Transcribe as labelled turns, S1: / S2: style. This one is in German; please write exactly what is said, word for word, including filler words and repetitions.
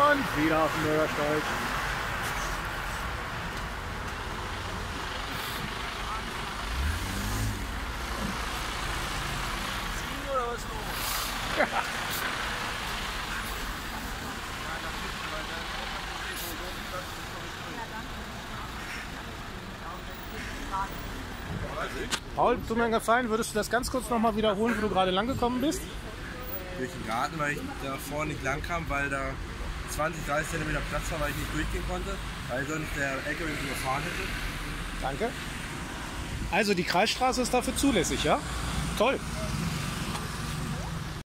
S1: Und wieder auf dem Bürgersteig.
S2: Oder was los?
S1: Paul, tut mir einen Gefallen, würdest du das ganz kurz noch mal wiederholen, wo du gerade lang gekommen bist?
S2: Durch den Garten, weil ich da vorne nicht lang kam, weil da zwanzig, dreißig Zentimeter Platz war, weil ich nicht durchgehen konnte, weil sonst der L K W mich überfahren hätte.
S1: Danke. Also die Kreisstraße ist dafür zulässig, ja? Toll.